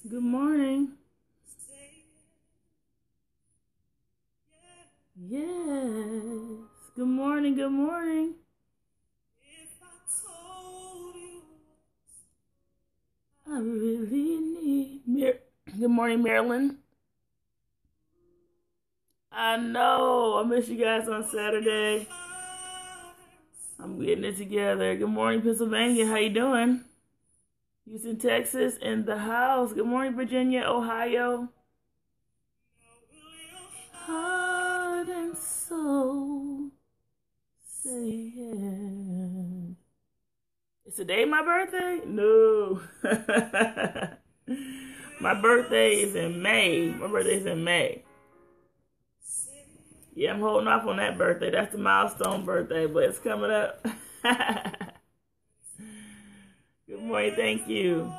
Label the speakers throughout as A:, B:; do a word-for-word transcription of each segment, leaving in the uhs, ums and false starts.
A: Good morning. Yes. Good morning. Good morning. I really need Mar- Good morning, Maryland. I know. I miss you guys on Saturday. I'm getting it together. Good morning, Pennsylvania. How you doing? Houston, Texas, in the house. Good morning, Virginia, Ohio. Heart and soul say yes. Is today my birthday? No. My birthday is in May. My birthday is in May. Yeah, I'm holding off on that birthday. That's the milestone birthday, but it's coming up. Good morning, thank you.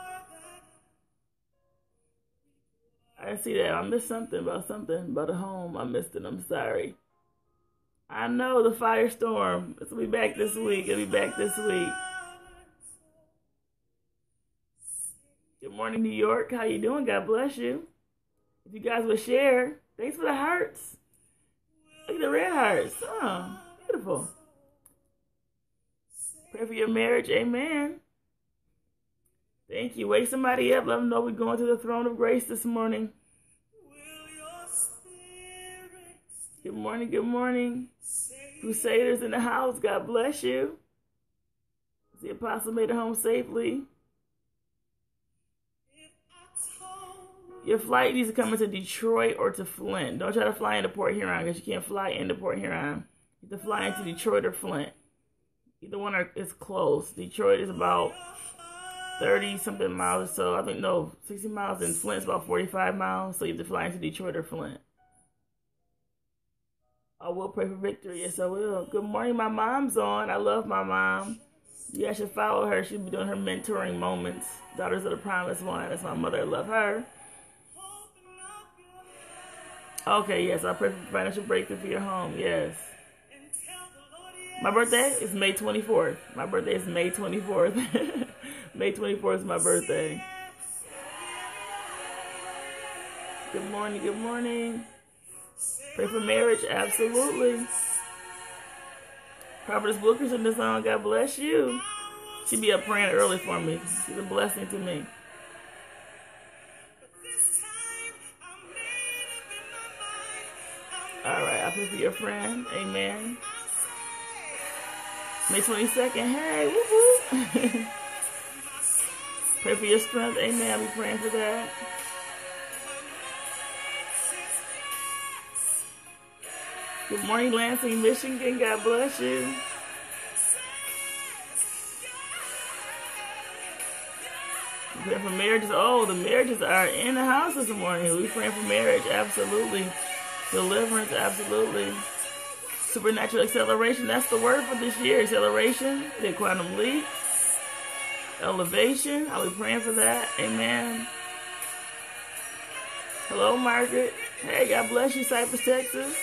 A: I see that. I missed something about something about a home. I missed it. I'm sorry. I know the firestorm. It'll be back this week. It'll be back this week. Good morning, New York. How you doing? God bless you. If you guys would share. Thanks for the hearts. Look at the red hearts. Oh, beautiful. Pray for your marriage. Amen. Thank you. Wake somebody up. Let them know we're going to the throne of grace this morning. Good morning. Good morning. Crusaders in the house. God bless you. The apostle made it home safely. Your flight needs to come into Detroit or to Flint. Don't try to fly into Port Huron because you can't fly into Port Huron. You have to fly into Detroit or Flint. Either one are, is close. Detroit is about thirty something miles or so. I think, no, sixty miles. And Flint's about forty-five miles. So you have to fly into Detroit or Flint. I will pray for victory. Yes, I will. Good morning. My mom's on. I love my mom. You guys should follow her. She'll be doing her mentoring moments. Daughters of the Promised One. That's my mother. I love her. Okay, yes, I pray for financial breakthrough for your home. Yes. My birthday is May twenty-fourth. My birthday is May twenty-fourth. May twenty-fourth is my birthday. Good morning, good morning. Pray for marriage, absolutely. Prophetess Wilkerson is on. God bless you. She be up praying early for me. She's a blessing to me. All right, I pray for your friend. Amen. May twenty-second. Hey, woo-hoo. Pray for your strength. Amen. I'll be praying for that. Good morning, Lansing, Michigan. God bless you. We pray for marriages. Oh, the marriages are in the house this morning. We praying for marriage. Absolutely. Deliverance, absolutely. Supernatural acceleration, that's the word for this year. Acceleration, the quantum leap, elevation. I'll be praying for that. Amen. Hello, Margaret. Hey, God bless you, Cypress, Texas.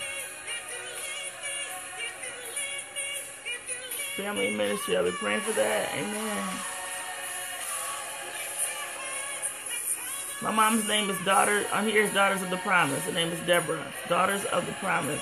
A: Family ministry, I'll be praying for that. Amen. My mom's name is Daughter, on here is Daughters of the Promise. Her name is Deborah. Daughters of the Promise.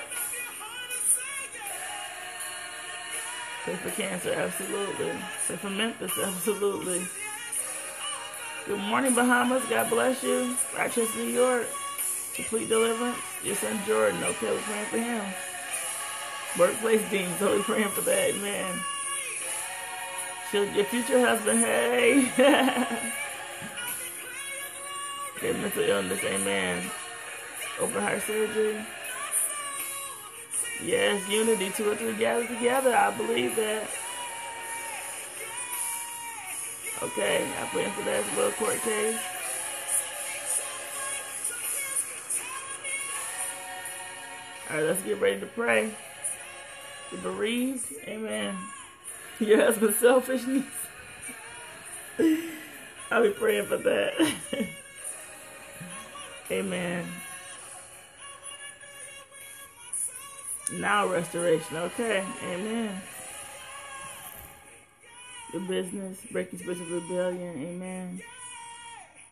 A: Pray for cancer, absolutely. Pray for Memphis, absolutely. Good morning, Bahamas. God bless you. Rochester, New York. Complete deliverance. Your son Jordan. Okay, we're praying for him. Workplace dean, so we're praying for that, man. Your future husband, hey. Okay, mental illness, amen. Open heart surgery. Yes, unity, two or three gathered together. I believe that. Okay, I'm praying for that as well, court case. All right, let's get ready to pray. The bereaved, amen. Your husband's selfishness. I'll be praying for that. Amen. Now restoration. Okay. Amen. Your business, breaking spiritual rebellion. Amen.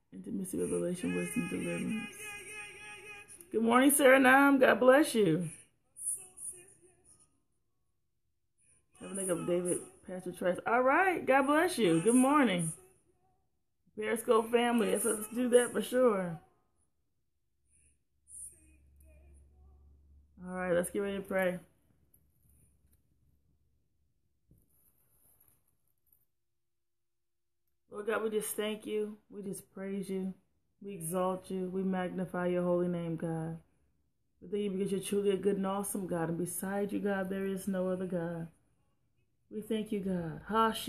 A: Intimacy, revelation, wisdom, deliverance. Good morning, Suriname. God bless you. Have a think of David, Pastor Trice. All right. God bless you. Good morning. Periscope family. Let's, let's do that for sure. All right. Let's get ready to pray. Lord God, we just thank you. We just praise you. We exalt you. We magnify your holy name, God. We thank you because you're truly a good and awesome God. And beside you, God, there is no other God. We thank you, God.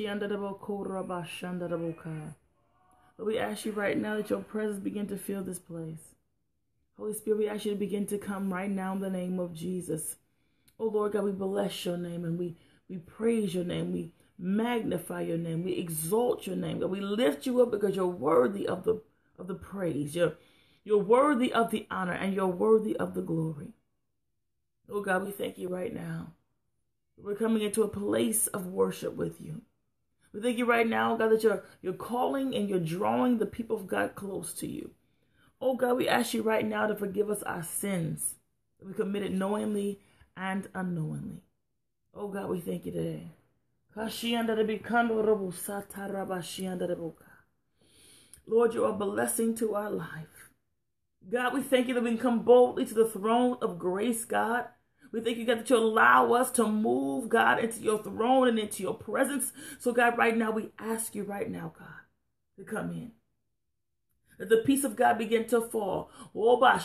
A: Lord, we ask you right now that your presence begin to fill this place. Holy Spirit, we ask you to begin to come right now in the name of Jesus. Oh, Lord God, we bless your name and we, we praise your name. We magnify your name. We exalt your name. God, we lift you up because you're worthy of the of the praise. You're, you're worthy of the honor and you're worthy of the glory. Oh God, we thank you right now. We're coming into a place of worship with you. We thank you right now, God, that you're, you're calling and you're drawing the people of God close to you. Oh God, we ask you right now to forgive us our sins that we committed knowingly and unknowingly. Oh God, we thank you today. Lord, you're a blessing to our life. God, we thank you that we can come boldly to the throne of grace, God. We thank you, God, that you allow us to move, God, into your throne and into your presence. So, God, right now, we ask you right now, God, to come in. Let the peace of God begin to fall. God,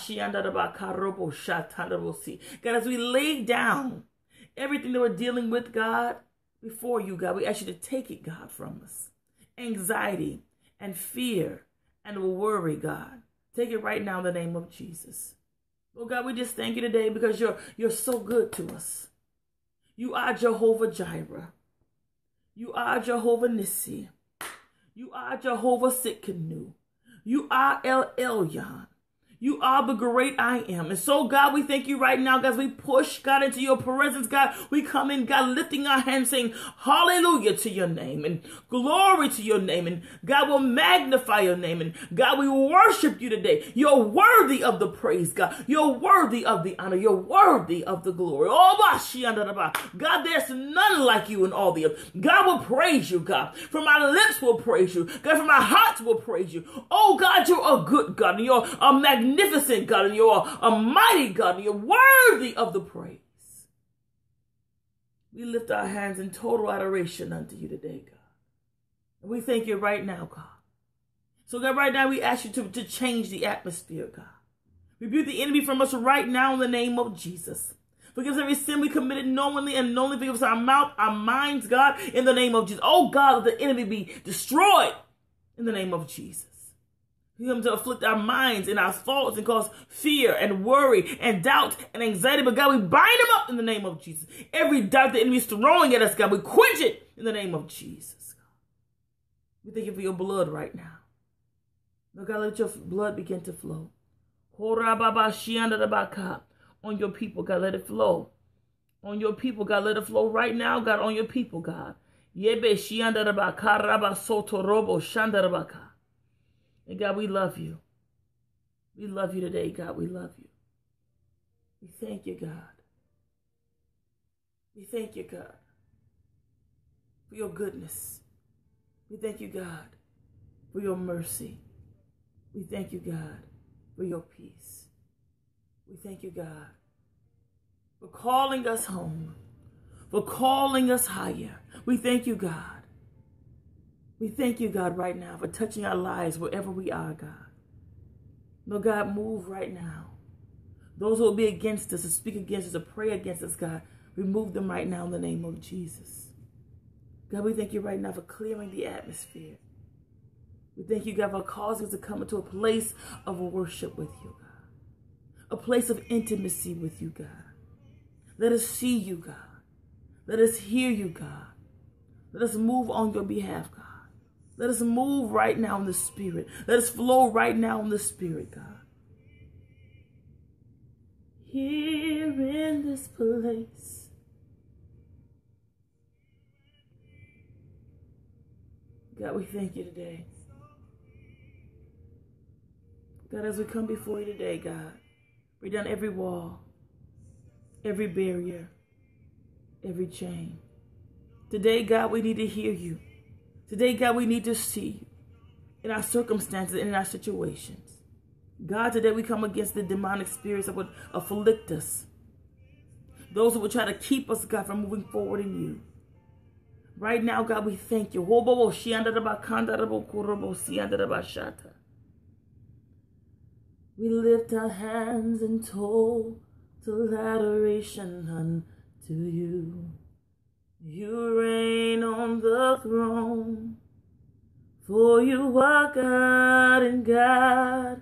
A: as we lay down everything that we're dealing with, God, before you, God, we ask you to take it, God, from us. Anxiety and fear and worry, God. Take it right now in the name of Jesus. Oh God, we just thank you today because you're, you're so good to us. You are Jehovah Jireh. You are Jehovah Nissi. You are Jehovah Sitkanu. You are El Elyon. You are the great I am. And so, God, we thank you right now, God, as we push, God, into your presence, God. We come in, God, lifting our hands, saying, hallelujah to your name and glory to your name. And God will magnify your name. And God, we worship you today. You're worthy of the praise, God. You're worthy of the honor. You're worthy of the glory. Oh, God, there's none like you in all the earth. God will praise you, God. From our lips will praise you. God, from our hearts will praise you. Oh, God, you're a good God. And you're a magnificent Magnificent God, and you're a mighty God, and you're worthy of the praise. We lift our hands in total adoration unto you today, God. And we thank you right now, God. So, God, right now we ask you to, to change the atmosphere, God. Rebuke the enemy from us right now in the name of Jesus. Forgive us every sin we committed knowingly and unknowingly. Forgive us our mouth, our minds, God, in the name of Jesus. Oh, God, let the enemy be destroyed in the name of Jesus. We come to afflict our minds and our thoughts and cause fear and worry and doubt and anxiety. But God, we bind them up in the name of Jesus. Every doubt the enemy is throwing at us, God, we quench it in the name of Jesus. We thank you for your blood right now. Lord God, let your blood begin to flow. On your people, God, let it flow. On your people, God, let it flow right now, God, on your people, God. And God, we love you. We love you today, God. We love you. We thank you, God. We thank you, God, for your goodness. We thank you, God, for your mercy. We thank you, God, for your peace. We thank you, God, for calling us home, for calling us higher. We thank you, God. We thank you, God, right now for touching our lives wherever we are, God. No, God, move right now. Those who will be against us, or speak against us, or pray against us, God, remove them right now in the name of Jesus. God, we thank you right now for clearing the atmosphere. We thank you, God, for causing us to come into a place of worship with you, God. A place of intimacy with you, God. Let us see you, God. Let us hear you, God. Let us move on your behalf, God. Let us move right now in the Spirit. Let us flow right now in the Spirit, God. Here in this place, God, we thank you today. God, as we come before you today, God, break down every wall, every barrier, every chain. Today, God, we need to hear you. Today, God, we need to see you in our circumstances and in our situations. God, today we come against the demonic spirits that would afflict us. Those who would try to keep us, God, from moving forward in you. Right now, God, we thank you. We lift our hands in total adoration unto you. You reign on the throne, for you are God and God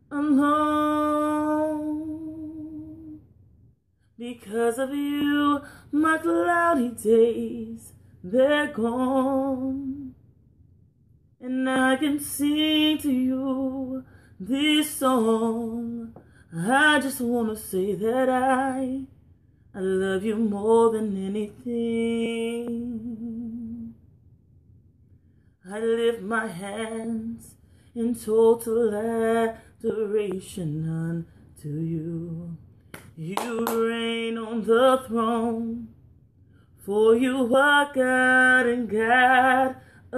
A: alone. Because of you, my cloudy days, they're gone. And I can sing to you this song. I just want to say that I, I love you more than anything. I lift my hands in total adoration unto you. You reign on the throne, for you are God and God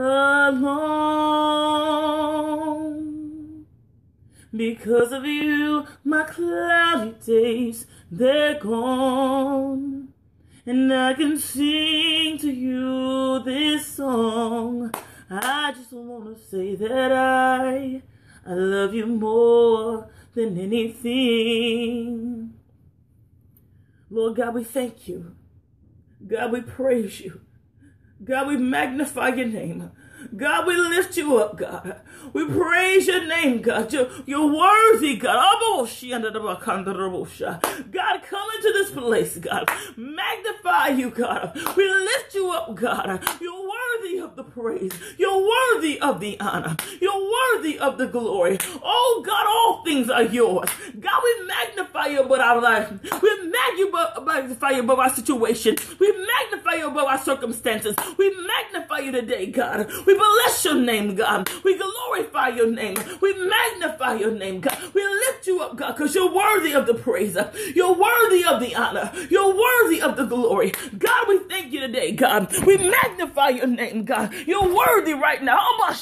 A: alone. Because of you, my cloudy days, they're gone. And I can sing to you this song. I just want to say that I, I love you more than anything. Lord God, we thank you. God, we praise you. God, we magnify your name. God, we lift you up, God. We praise your name, God. You're, you're worthy, God. God, come into this place, God. Magnify you, God. We lift you up, God. You're worthy of the praise. You're worthy of the honor. You're worthy of the glory. Oh, God, all things are yours. God, we magnify you above our life. We magnify you above our situation. We magnify you above our circumstances. We magnify you today, God. We bless your name, God. We glorify your name. We magnify your name, God. We lift you up, God, because you're worthy of the praise. You're worthy of the honor. You're worthy of the glory. God, we thank you today, God. We magnify your name, God. You're worthy right now. God,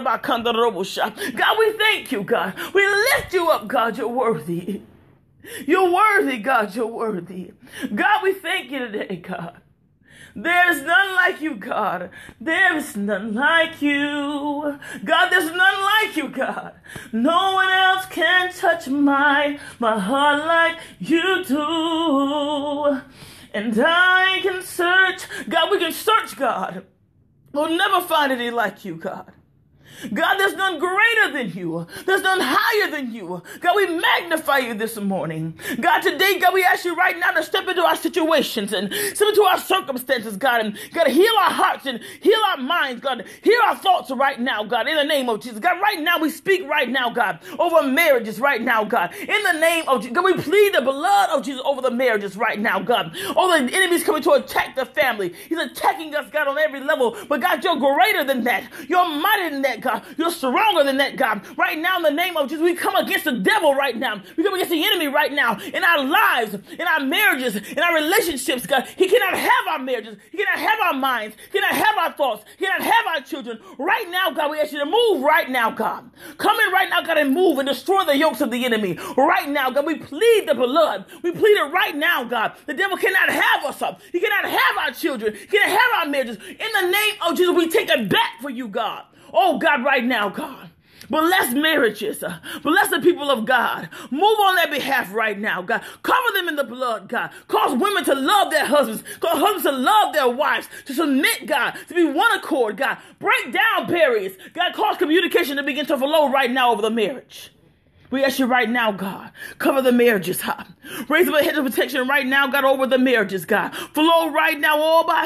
A: we thank you, God. We lift you up, God. You're worthy. You're worthy, God. You're worthy. God, we thank you today, God. There's none like you, God. There is none like you. God, there's none like you, God. No one else can touch my, my heart like you do. And I can search. God, we can search, God. We'll never find any like you, God. God, there's none greater than you. There's none higher than you. God, we magnify you this morning. God, today, God, we ask you right now to step into our situations and step into our circumstances, God, and God, heal our hearts and heal our minds, God. Heal our thoughts right now, God, in the name of Jesus. God, right now, we speak right now, God, over marriages right now, God. In the name of Jesus, God, we plead the blood of Jesus over the marriages right now, God. All the enemies coming to attack the family. He's attacking us, God, on every level. But God, you're greater than that. You're mightier than that, God. God. You're stronger than that, God. Right now, in the name of Jesus, we come against the devil right now. We come against the enemy right now in our lives, in our marriages, in our relationships, God. He cannot have our marriages. He cannot have our minds. He cannot have our thoughts. He cannot have our children. Right now, God, we ask you to move right now, God. Come in right now, God, and move and destroy the yokes of the enemy. Right now, God, we plead the blood. We plead it right now, God. The devil cannot have us up. He cannot have our children. He cannot have our marriages. In the name of Jesus, we take it back for you, God. Oh, God, right now, God. Bless marriages. Uh, bless the people of God. Move on their behalf right now, God. Cover them in the blood, God. Cause women to love their husbands. Cause husbands to love their wives. To submit, God. To be one accord, God. Break down barriers. God, cause communication to begin to flow right now over the marriage. We ask you right now, God, cover the marriages, God. Raise up a hedge of protection right now, God, over the marriages, God. Flow right now.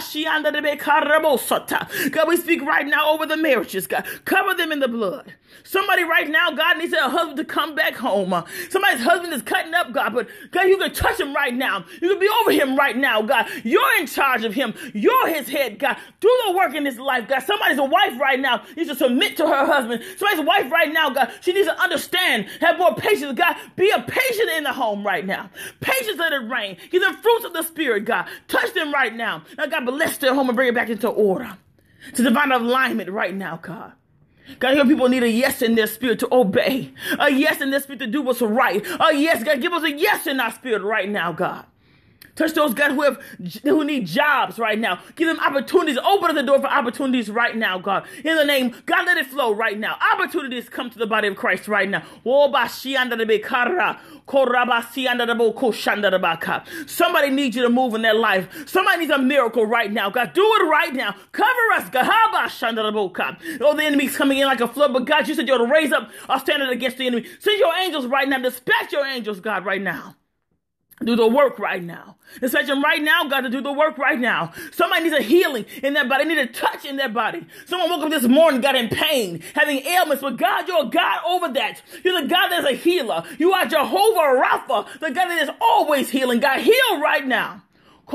A: God, we speak right now over the marriages, God. Cover them in the blood. Somebody right now, God, needs a husband to come back home. Uh, somebody's husband is cutting up, God, but God, you can touch him right now. You can be over him right now, God. You're in charge of him. You're his head, God. Do the work in his life, God. Somebody's a wife right now needs to submit to her husband. Somebody's a wife right now, God. She needs to understand, have Have more patience, God. Be a patient in the home right now. Patience, let it rain. Give them fruits of the Spirit, God. Touch them right now. Now, God, bless their home and bring it back into order. To divine alignment right now, God. God, your people need a yes in their spirit to obey. A yes in their spirit to do what's right. A yes, God, give us a yes in our spirit right now, God. Touch those, God, who have who need jobs right now. Give them opportunities. Open the door for opportunities right now, God. In the name, God, let it flow right now. Opportunities come to the body of Christ right now. Somebody needs you to move in their life. Somebody needs a miracle right now. God, do it right now. Cover us, God. Oh, the enemy's coming in like a flood, but God, you said you'll raise up a standard against the enemy. Send your angels right now. Dispatch your angels, God, right now. Do the work right now. Dispatch them right now, God, to do the work right now. Somebody needs a healing in their body. They need a touch in their body. Someone woke up this morning, got in pain, having ailments, but God, you're a God over that. You're the God that's a healer. You are Jehovah Rapha, the God that is always healing. God, heal right now.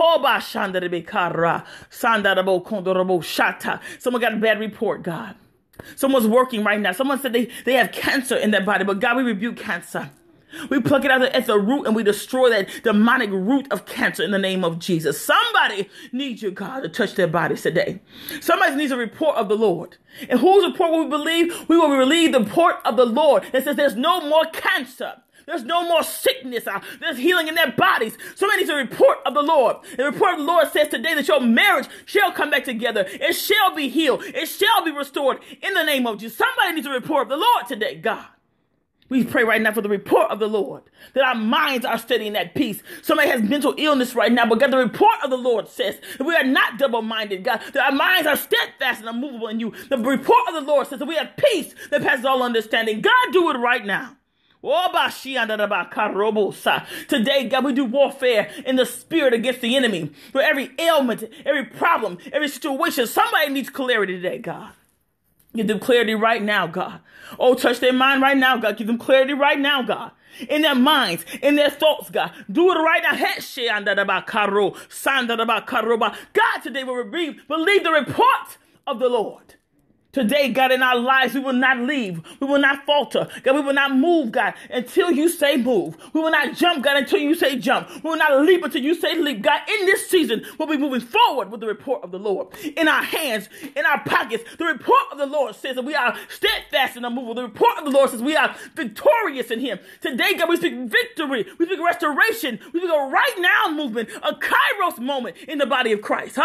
A: Someone got a bad report, God. Someone's working right now. Someone said they, they have cancer in their body, but God, we rebuke cancer. We pluck it out at the root and we destroy that demonic root of cancer in the name of Jesus. Somebody needs you, God, to touch their bodies today. Somebody needs a report of the Lord. And whose report will we believe? We will believe the report of the Lord that says there's no more cancer. There's no more sickness. Uh, there's healing in their bodies. Somebody needs a report of the Lord. The report of the Lord says today that your marriage shall come back together. It shall be healed. It shall be restored in the name of Jesus. Somebody needs a report of the Lord today, God. We pray right now for the report of the Lord, that our minds are steady in that peace. Somebody has mental illness right now, but God, the report of the Lord says that we are not double-minded, God, that our minds are steadfast and unmovable in you. The report of the Lord says that we have peace that passes all understanding. God, do it right now. Today, God, we do warfare in the spirit against the enemy. For every ailment, every problem, every situation, somebody needs clarity today, God. Give them clarity right now, God. Oh, touch their mind right now, God. Give them clarity right now, God. In their minds, in their thoughts, God. Do it right now. God, today we will believe the report of the Lord. Today, God, in our lives, we will not leave. We will not falter. God, we will not move, God, until you say move. We will not jump, God, until you say jump. We will not leap until you say leap. God, in this season, we'll be moving forward with the report of the Lord. In our hands, in our pockets, the report of the Lord says that we are steadfast and unmovable. The report of the Lord says we are victorious in him. Today, God, we speak victory. We speak restoration. We speak a right now movement, a kairos moment in the body of Christ.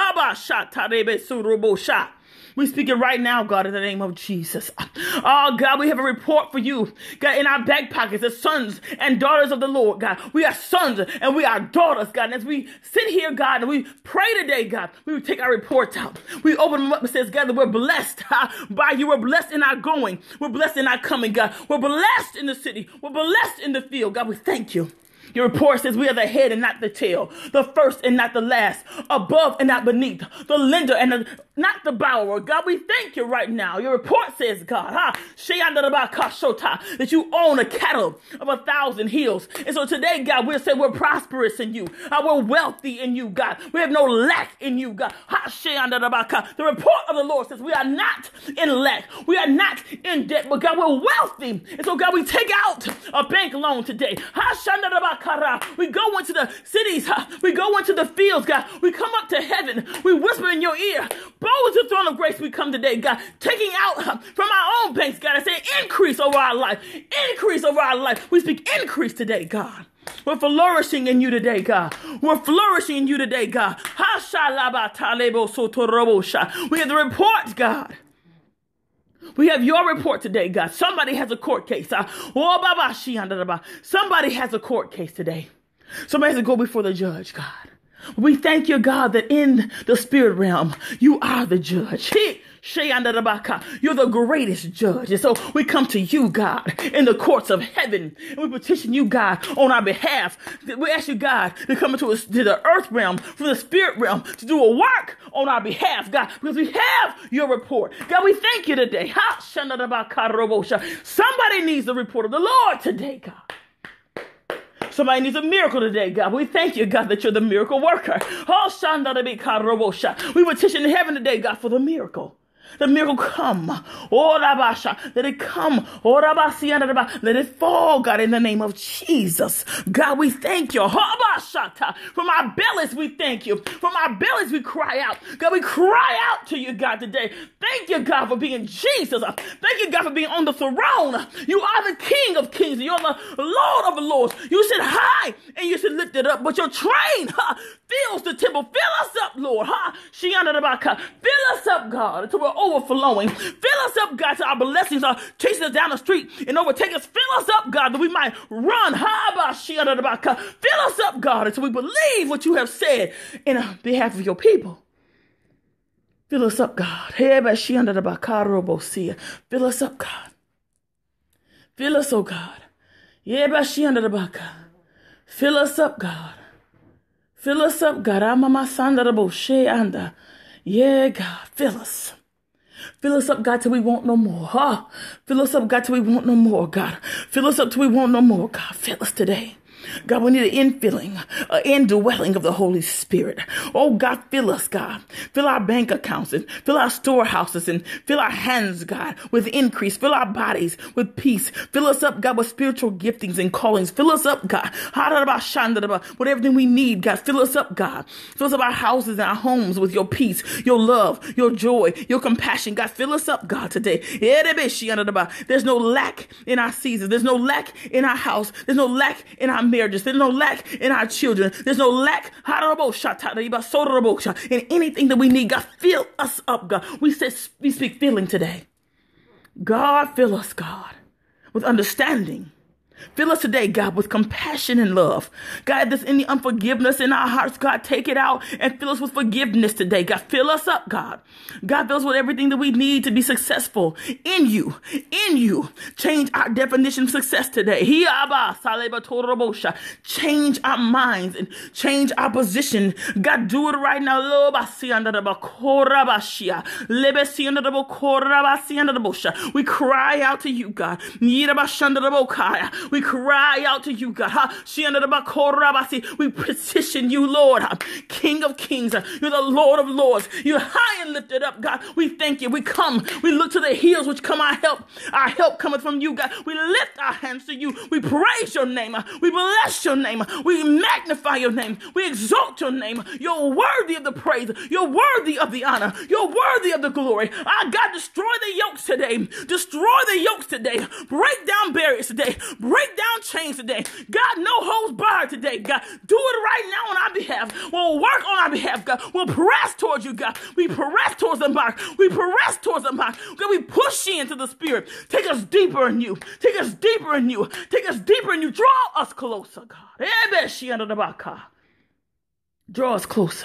A: We speak it right now, God, in the name of Jesus. Oh, God, we have a report for you. God, in our back pockets, the sons and daughters of the Lord, God. We are sons and we are daughters, God. And as we sit here, God, and we pray today, God, we will take our reports out. We open them up and says, God, that we're blessed by you. We're blessed in our going. We're blessed in our coming, God. We're blessed in the city. We're blessed in the field. God, we thank you. Your report says we are the head and not the tail, the first and not the last, above and not beneath, the lender and the, not the borrower. God, we thank you right now. Your report says, God, huh? that you own a cattle of a thousand hills. And so today, God, we'll say we're prosperous in you. Uh, we're wealthy in you, God. We have no lack in you, God. The report of the Lord says we are not in lack. We are not in debt, but God, we're wealthy. And so, God, we take out a bank loan today. We go into the cities. We go into the fields, God. We come up to heaven. We whisper in your ear. Bold to the throne of grace we come today, God. Taking out from our own banks, God. I say increase over our life. Increase over our life. We speak increase today, God. We're flourishing in you today, God. We're flourishing in you today, God. We have the report, God. We have your report today, God. Somebody has a court case. Uh, Somebody has a court case today. Somebody has to go before the judge, God. We thank you, God, that in the spirit realm, you are the judge. You're the greatest judge. And so we come to you, God, in the courts of heaven. And we petition you, God, on our behalf. We ask you, God, to come into us, to the earth realm, from the spirit realm, to do a work on our behalf, God, because we have your report. God, we thank you today. Somebody needs the report of the Lord today, God. Somebody needs a miracle today, God. We thank you, God, that you're the miracle worker. We petition heaven today, God, for the miracle. The miracle come. Oh, Rabasha. Let it come. Oh, Rabasi. Let it fall, God, in the name of Jesus. God, we thank you. Habashata. From our bellies, we thank you. From our bellies, we cry out. God, we cry out to you, God, today. Thank you, God, for being Jesus. Thank you, God, for being on the throne. You are the King of kings. You're the Lord of lords. You sit high and you sit lifted up, but your train huh, fills the temple. Fill us up, Lord. Huh? Fill us up, God, until we're overflowing. Fill us up, God, till our blessings are chasing us down the street and overtake us. Fill us up, God, that we might run. Fill us up, God, until we believe what you have said in behalf of your people. Fill us up, God. Fill us up, God. Fill us, oh God. Fill us up, God. Fill us up, God. Yeah, God, fill us. Fill us up, God, till we want no more. Huh? Fill us up, God, till we want no more, God. Fill us up till we want no more, God. Fill us today. God, we need an infilling, an indwelling of the Holy Spirit. Oh, God, fill us, God. Fill our bank accounts and fill our storehouses and fill our hands, God, with increase. Fill our bodies with peace. Fill us up, God, with spiritual giftings and callings. Fill us up, God, with everything we need, God. Fill us up, God. Fill us up our houses and our homes with your peace, your love, your joy, your compassion. God, fill us up, God, today. There's no lack in our seasons. There's no lack in our house. There's no lack in our marriages. There's no lack in our children. There's no lack in anything that we need. God, fill us up, God. We said we speak filling today. God, fill us, God, with understanding. Fill us today, God, with compassion and love. God, if there's any unforgiveness in our hearts, God, take it out and fill us with forgiveness today. God, fill us up, God. God, fill us with everything that we need to be successful in you, in you. Change our definition of success today. Change our minds and change our position. God, do it right now. We cry out to you, God. We cry out to you, God. We petition you, Lord, King of kings. You're the Lord of lords. You're high and lifted up, God. We thank you. We come. We look to the hills which come our help. Our help cometh from you, God. We lift our hands to you. We praise your name. We bless your name. We magnify your name. We exalt your name. You're worthy of the praise. You're worthy of the honor. You're worthy of the glory. Our God, destroy the yokes today. Destroy the yokes today. Break down barriers today. Break down chains today. God, no holds barred today, God. Do it right now on our behalf. We'll work on our behalf, God. We'll press towards you, God. We press towards the mark. We press towards the mark. God, we push you into the spirit. Take us deeper in you. Take us deeper in you. Take us deeper in you. Draw us closer, God. Draw us closer.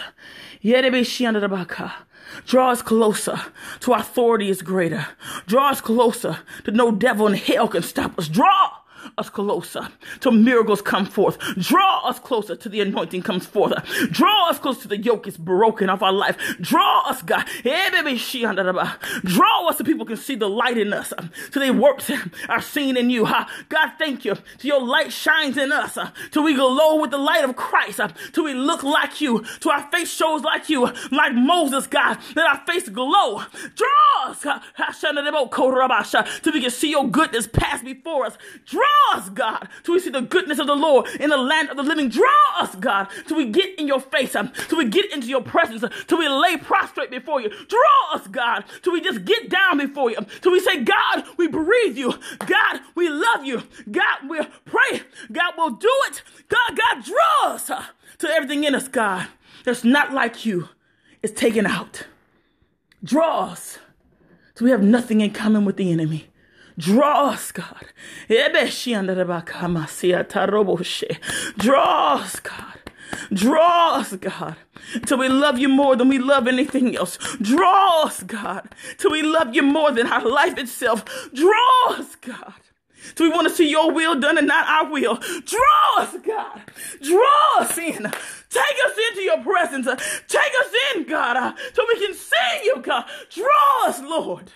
A: Draw us closer to our authority is greater. Draw us closer to no devil in hell can stop us. Draw us closer till miracles come forth. Draw us closer to the anointing comes forth. Draw us closer to the yoke is broken off our life. Draw us, God. Draw us so people can see the light in us. So their works are seen in you. God, thank you. So your light shines in us. Till we glow with the light of Christ. Till we look like you. Till our face shows like you. Like Moses, God. Let our face glow. Draw us. Till we can see your goodness pass before us. Draw us, God, till we see the goodness of the Lord in the land of the living. Draw us, God, till we get in your face, um, till we get into your presence, uh, till we lay prostrate before you. Draw us, God, till we just get down before you, um, till we say, God, we breathe you. God, we love you. God, we pray. God, we'll do it. God, God, draw us uh, to everything in us, God, that's not like you is taken out. Draw us till we have nothing in common with the enemy. Draw us, God. Draw us, God. Draw us, God, till we love you more than we love anything else. Draw us, God, till we love you more than our life itself. Draw us, God. So we want to see your will done and not our will. Draw us, God. Draw us in. Take us into your presence. Take us in, God, uh, so we can see you, God. Draw us, Lord.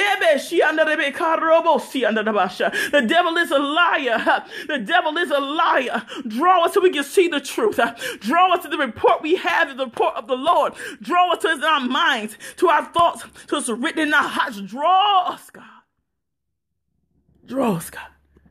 A: The devil is a liar. The devil is a liar. Draw us so we can see the truth. Draw us to the report we have, the report of the Lord. Draw us to our minds, to our thoughts, to it's written in our hearts. Draw us, God. Draw us, God.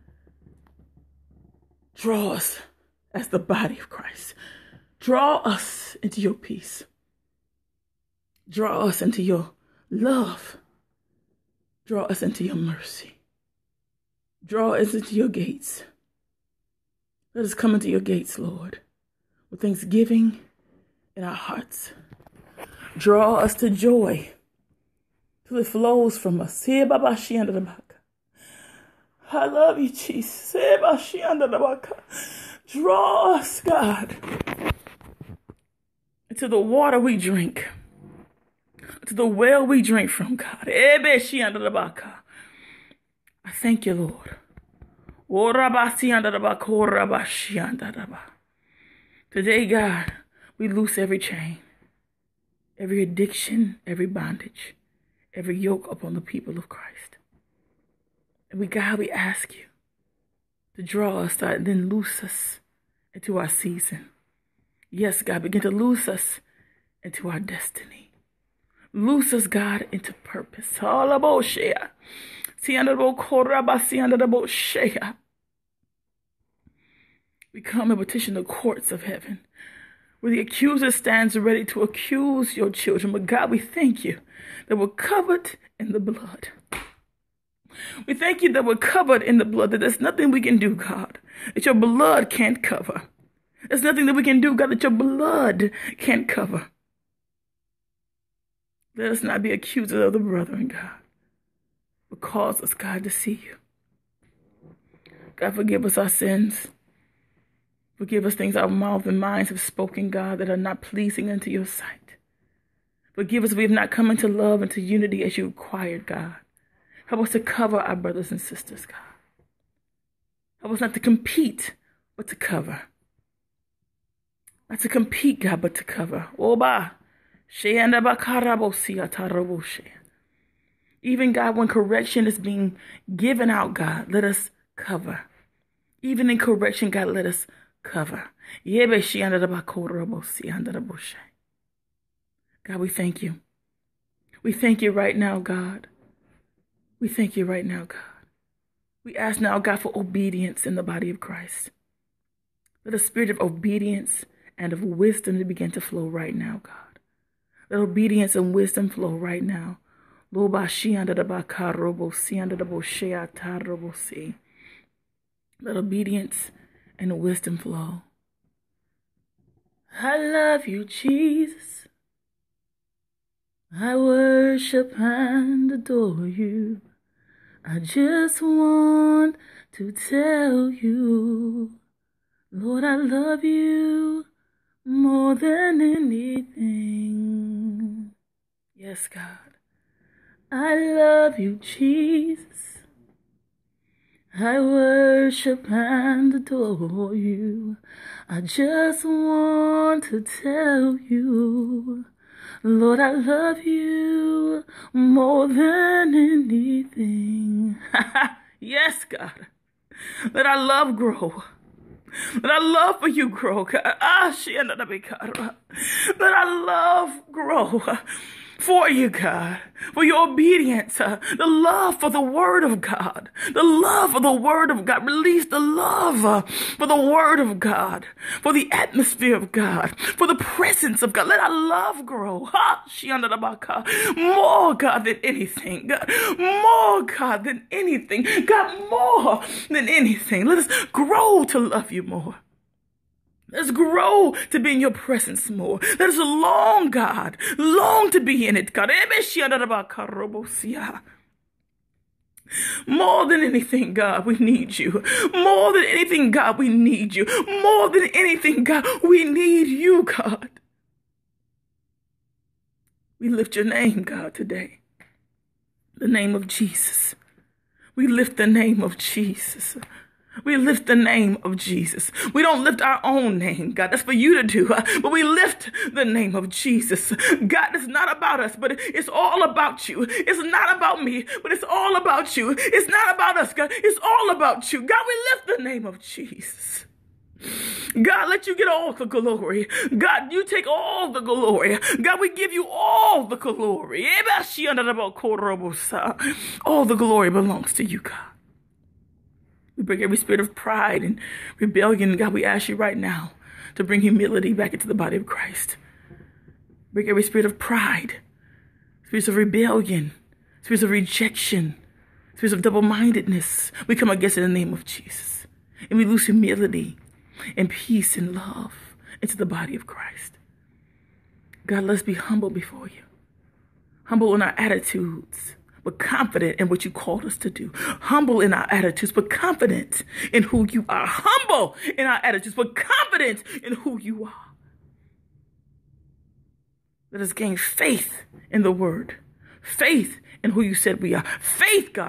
A: Draw us as the body of Christ. Draw us into your peace. Draw us into your love. Draw us into your mercy. Draw us into your gates. Let us come into your gates, Lord, with thanksgiving in our hearts. Draw us to joy till it flows from us. I love you, Jesus. Draw us, God, into the water we drink, to the well we drink from, God. I thank you, Lord. Today, God, we loose every chain, every addiction, every bondage, every yoke upon the people of Christ. And we, God, we ask you to draw us, God, and then loose us into our season. Yes, God, begin to loose us into our destiny. Loose us, God, into purpose. We come and petition the courts of heaven, where the accuser stands ready to accuse your children. But God, we thank you that we're covered in the blood. We thank you that we're covered in the blood, that there's nothing we can do, God, that your blood can't cover. There's nothing that we can do, God, that your blood can't cover. Let us not be accusers of the brethren, God, but cause us, God, to see you. God, forgive us our sins. Forgive us things our mouth and minds have spoken, God, that are not pleasing unto your sight. Forgive us if we have not come into love and to unity as you required, God. Help us to cover our brothers and sisters, God. Help us not to compete, but to cover. Not to compete, God, but to cover. Even, God, when correction is being given out, God, let us cover. Even in correction, God, let us cover. God, we thank you. We thank you right now, God. We thank you right now, God. We ask now, God, for obedience in the body of Christ. Let a spirit of obedience and of wisdom to begin to flow right now, God. Let obedience and wisdom flow right now. Let obedience and wisdom flow. I love you, Jesus. I worship and adore you. I just want to tell you, Lord, I love you more than anything. Yes, God. I love you, Jesus. I worship and adore you. I just want to tell you, Lord, I love you more than anything. Yes, God. Let our love grow. Let our love for you grow, God. Let our love grow for you, God, for your obedience, uh, the love for the word of God, the love for the word of God. Release the love uh, for the word of God, for the atmosphere of God, for the presence of God. Let our love grow. Ha! More, God, than anything. God, more, God, than anything. God, more than anything. Let us grow to love you more. Let us grow to be in your presence more. Let us long, God, long to be in it, God. More than anything, God, we need you. More than anything, God, we need you. More than anything, God, we need you, God. We lift your name, God, today. The name of Jesus. We lift the name of Jesus. We lift the name of Jesus. We don't lift our own name, God. That's for you to do. But we lift the name of Jesus. God, it's not about us, but it's all about you. It's not about me, but it's all about you. It's not about us, God. It's all about you. God, we lift the name of Jesus. God, let you get all the glory. God, you take all the glory. God, we give you all the glory. All the glory belongs to you, God. We break every spirit of pride and rebellion. God, we ask you right now to bring humility back into the body of Christ. Break every spirit of pride, spirits of rebellion, spirits of rejection, spirits of double-mindedness. We come against it in the name of Jesus. And we lose humility and peace and love into the body of Christ. God, let's be humble before you. Humble in our attitudes, but confident in what you called us to do. Humble in our attitudes, but confident in who you are. Humble in our attitudes, but confident in who you are. Let us gain faith in the word. Faith in who you said we are. Faith, God.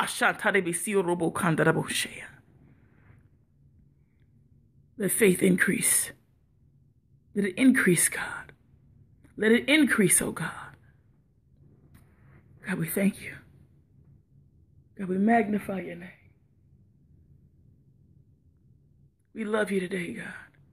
A: Let faith increase. Let it increase, God. Let it increase, oh God. God, we thank you. God, we magnify your name. We love you today, God.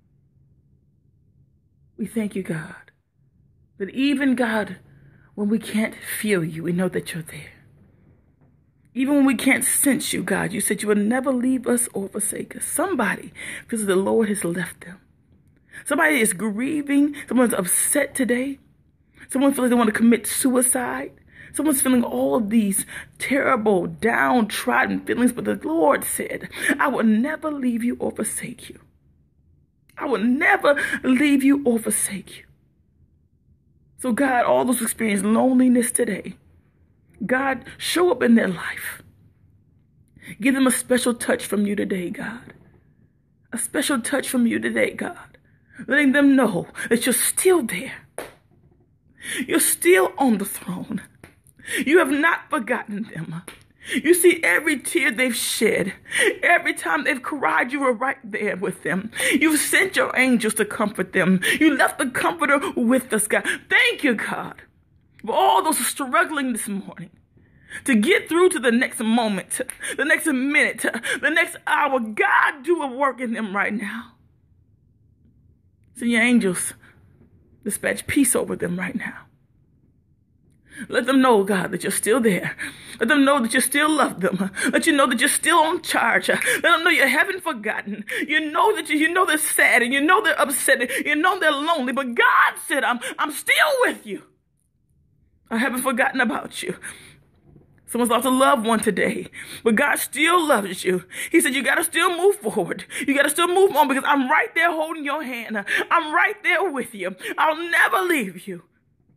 A: We thank you, God. But even, God, when we can't feel you, we know that you're there. Even when we can't sense you, God, you said you would never leave us or forsake us. Somebody feels the Lord has left them. Somebody is grieving. Someone's upset today. Someone feels they want to commit suicide. Someone's feeling all of these terrible, downtrodden feelings, but the Lord said, I will never leave you or forsake you. I will never leave you or forsake you. So God, all those who experience loneliness today, God, show up in their life. Give them a special touch from you today, God. A special touch from you today, God. Letting them know that you're still there. You're still on the throne. You have not forgotten them. You see every tear they've shed. Every time they've cried, you were right there with them. You've sent your angels to comfort them. You left the comforter with us, God. Thank you, God, for all those struggling this morning to get through to the next moment, the next minute, the next hour. God, do a work in them right now. Send your angels, dispatch peace over them right now. Let them know, God, that you're still there. Let them know that you still love them. Let you know that you're still on charge. Let them know you haven't forgotten. You know that you, you know they're sad and you know they're upset and you know they're lonely. But God said, I'm, I'm still with you. I haven't forgotten about you. Someone's lost a loved one today, but God still loves you. He said, you got to still move forward. You got to still move on because I'm right there holding your hand. I'm right there with you. I'll never leave you.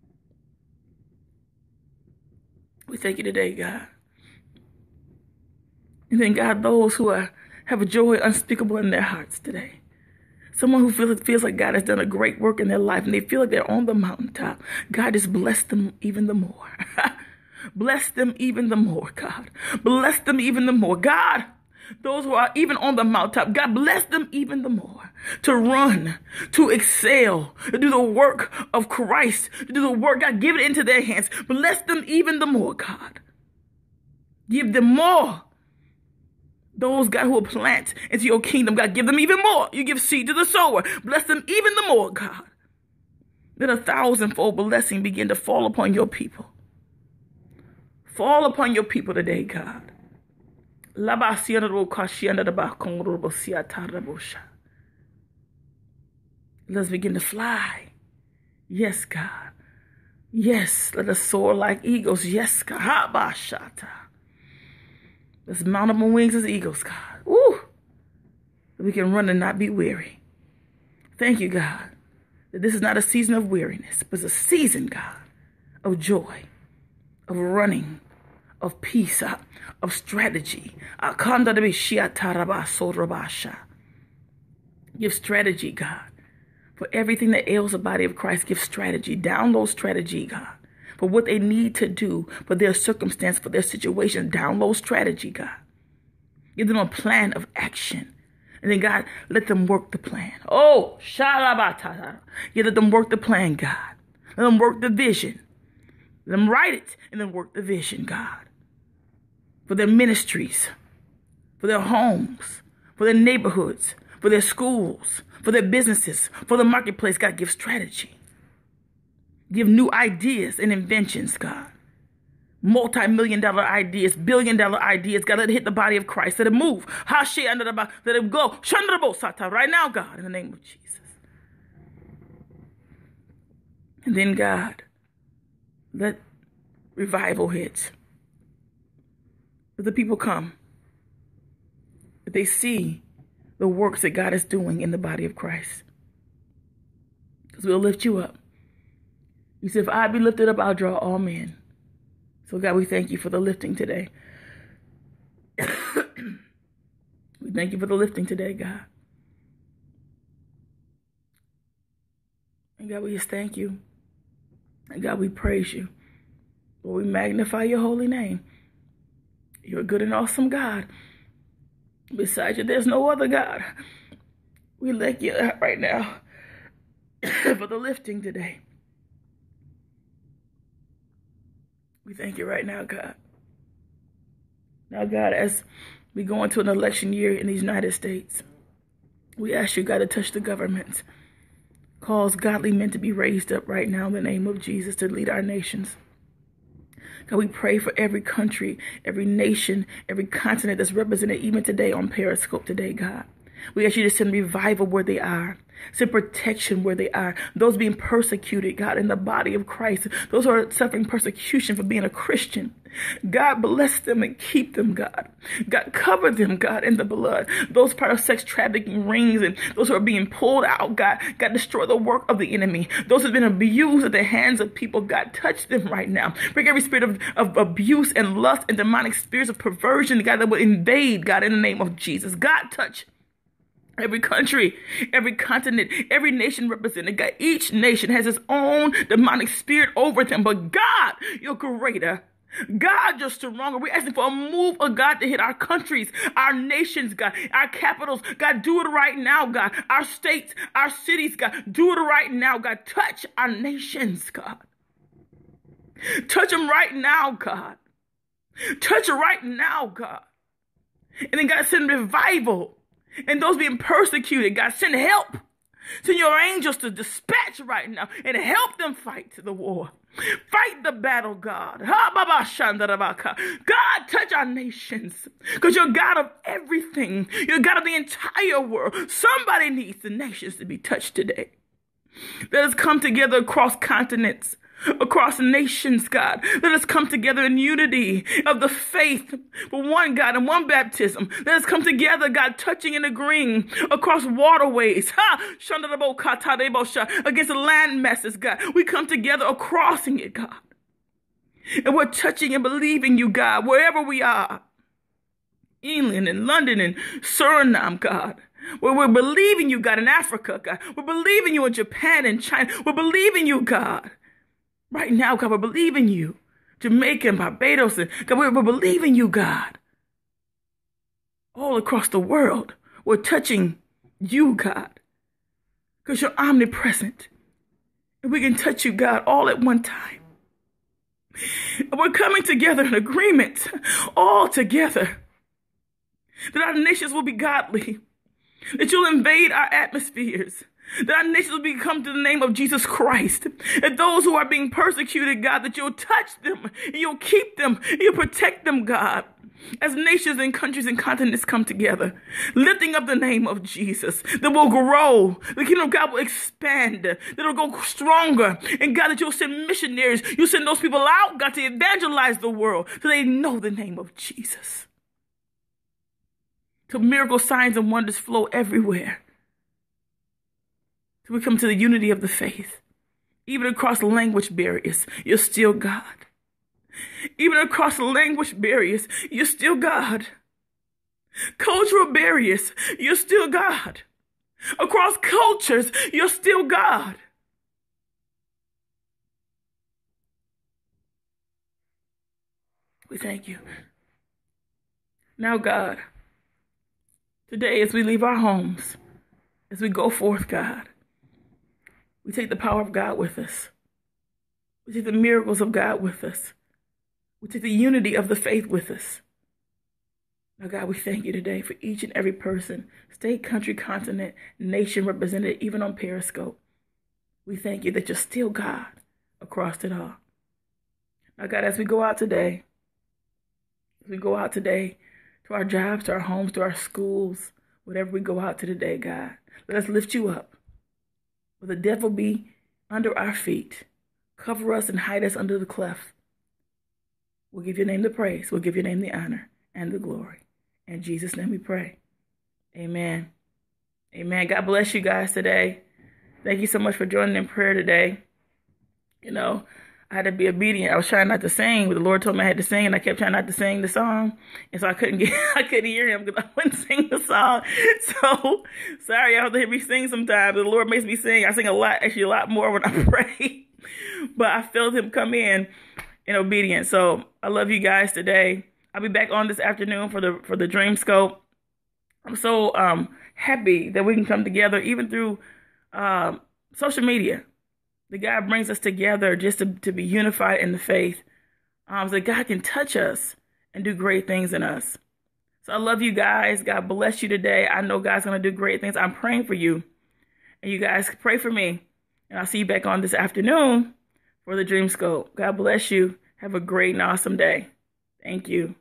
A: We thank you today, God. And then, God, those who are have a joy unspeakable in their hearts today. Someone who feels, feels like God has done a great work in their life and they feel like they're on the mountaintop. God, just bless them even the more. Bless them even the more, God. Bless them even the more. God, those who are even on the mountaintop, God, bless them even the more. To run, to excel, to do the work of Christ, to do the work, God, give it into their hands. Bless them even the more, God. Give them more. Those, God, who will plant into your kingdom, God, give them even more. You give seed to the sower. Bless them even the more, God. Let a thousandfold blessing begin to fall upon your people. Fall upon your people today, God. Let's begin to fly. Yes, God. Yes, let us soar like eagles. Yes, God. Let's mount up on wings as eagles, God. Woo! We can run and not be weary. Thank you, God, that this is not a season of weariness, but it's a season, God, of joy, of running, of peace, uh, of strategy. Give strategy, God. For everything that ails the body of Christ, give strategy. Download strategy, God. For what they need to do, for their circumstance, for their situation. Download strategy, God. Give them a plan of action. And then, God, let them work the plan. Oh, shalabatata. You let them work the plan, God. Let them work the vision. Let them write it and then work the vision, God. For their ministries, for their homes, for their neighborhoods, for their schools, for their businesses, for the marketplace. God, give strategy. Give new ideas and inventions, God. Multi-million dollar ideas, billion dollar ideas. God, let it hit the body of Christ. Let it move. Let it go. Right now, God, in the name of Jesus. And then, God, let revival hit. Let the people come. That they see the works that God is doing in the body of Christ. Because we'll lift you up. You said, if I be lifted up, I'll draw all men. So, God, we thank you for the lifting today. We thank you for the lifting today, God. And God, we just thank you. And God, we praise you. Lord, we magnify your holy name. You're a good and awesome God. Besides you, there's no other God. We thank you right now for the lifting today. We thank you right now, God. Now, God, as we go into an election year in the United States, we ask you, God, to touch the government. Cause godly men to be raised up right now in the name of Jesus to lead our nations. God, we pray for every country, every nation, every continent that's represented even today on Periscope today, God. We ask you to send revival where they are. Send protection where they are. Those being persecuted, God, in the body of Christ. Those who are suffering persecution for being a Christian. God, bless them and keep them, God. God, cover them, God, in the blood. Those part of sex trafficking rings and those who are being pulled out, God. God, destroy the work of the enemy. Those who have been abused at the hands of people, God, touch them right now. Break every spirit of, of abuse and lust and demonic spirits of perversion, God, that will invade, God, in the name of Jesus. God, touch every country, every continent, every nation represented. God, each nation has its own demonic spirit over them. But God, you're greater. God, you're stronger. We're asking for a move of God to hit our countries, our nations, God, our capitals. God, do it right now, God. Our states, our cities, God, do it right now, God. Touch our nations, God. Touch them right now, God. Touch it right now, God. And then, God, send revival. And those being persecuted, God, send help. Send your angels to dispatch right now and help them fight the war. Fight the battle, God. God, touch our nations. Because you're God of everything. You're God of the entire world. Somebody needs the nations to be touched today. Let us come together across continents, across nations, God. Let us come together in unity of the faith for one God and one baptism. Let us come together, God, touching and agreeing across waterways. Ha! Against the land masses, God. We come together across it, God. And we're touching and believing you, God, wherever we are. England and London and Suriname, God. Where we're believing you, God, in Africa, God. We're believing you in Japan and China. We're believing you, God. Right now, God, we're believing you. Jamaica and Barbados, and God, we're, we're believing you, God. All across the world, we're touching you, God. Because you're omnipresent. And we can touch you, God, all at one time. And we're coming together in agreement, all together. That our nations will be godly. That you'll invade our atmospheres. That our nations will become to the name of Jesus Christ. And those who are being persecuted, God, that you'll touch them, and you'll keep them, and you'll protect them, God. As nations and countries and continents come together, lifting up the name of Jesus, that will grow. The kingdom of God will expand. That it'll go stronger. And God, that you'll send missionaries. You'll send those people out, God, to evangelize the world so they know the name of Jesus. Till miracle signs and wonders flow everywhere. Till we come to the unity of the faith. Even across language barriers, you're still God. Even across language barriers, you're still God. Cultural barriers, you're still God. Across cultures, you're still God. We thank you. Now, God, Today, as we leave our homes, as we go forth, God, we take the power of God with us. We take the miracles of God with us. We take the unity of the faith with us. Now, God, we thank you today for each and every person, state, country, continent, nation represented, even on Periscope. We thank you that you're still God across it all. Now, God, as we go out today, as we go out today to our jobs, to our homes, to our schools, whatever we go out to today, God, let us lift you up. Will the devil be under our feet? Cover us and hide us under the cleft. We'll give your name the praise. We'll give your name the honor and the glory. In Jesus' name we pray. Amen. Amen. God bless you guys today. Thank you so much for joining in prayer today. You know, I had to be obedient. I was trying not to sing, but the Lord told me I had to sing, and I kept trying not to sing the song, and so I couldn't get, I couldn't hear him because I wouldn't sing the song. So sorry, y'all have to hear me sing sometimes. The Lord makes me sing. I sing a lot, actually a lot more when I pray. But I felt him come in in obedience. So I love you guys today. I'll be back on this afternoon for the for the Dream Scope. I'm so um happy that we can come together, even through um, social media. That God brings us together just to, to be unified in the faith. Um, so that God can touch us and do great things in us. So I love you guys. God bless you today. I know God's going to do great things. I'm praying for you. And you guys pray for me. And I'll see you back on this afternoon for the Dream Scope. God bless you. Have a great and awesome day. Thank you.